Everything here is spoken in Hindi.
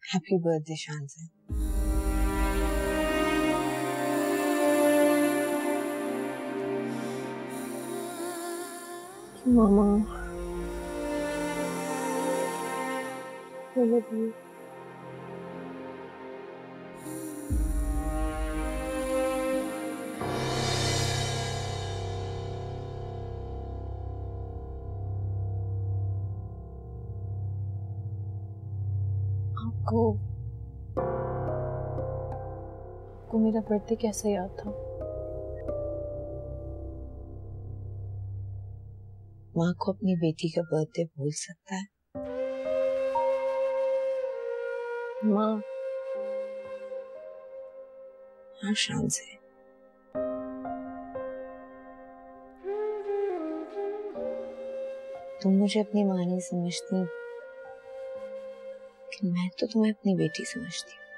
Happy birthday Shanti. मामा I love you. आपको मेरा बर्थडे कैसे याद था? माँ को अपनी बेटी का बर्थडे भूल सकता है? माँ। हाँ शान से। तुम मुझे अपनी माँ नहीं समझती, मैं तो तुम्हें अपनी बेटी समझती हूँ।